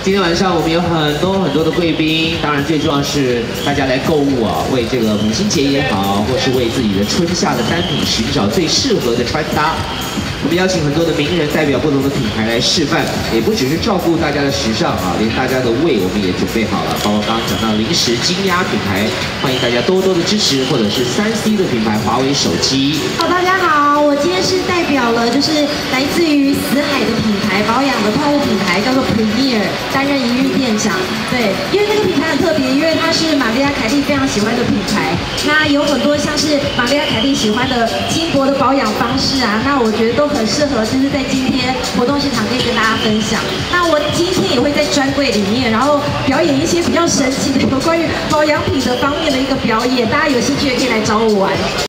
今天晚上我们有很多的贵宾，当然最重要是大家来购物啊，为这个母亲节也好，或是为自己的春夏的单品寻找最适合的穿搭。 我们邀请很多的名人代表不同的品牌来示范，也不只是照顾大家的时尚啊，连大家的胃我们也准备好了。包括刚刚讲到零食金鸭品牌，欢迎大家多多的支持，或者是3C 的品牌华为手机。 好，大家好，我今天是代表了就是来自于死海的品牌保养的泡沫品牌，叫做 Premier， 担任营运店长。对，因为这个品牌很特别，因为它是玛丽亚凯莉非常喜欢的品牌，那有很多像是玛丽亚凯莉喜欢的轻薄的保养方式啊，那我觉得都很适合，就是在今天活动现场可以跟大家分享。那我今天也会在专柜里面，然后表演一些比较神奇的有关于保养品的方面的一个表演，大家有兴趣也可以来找我玩。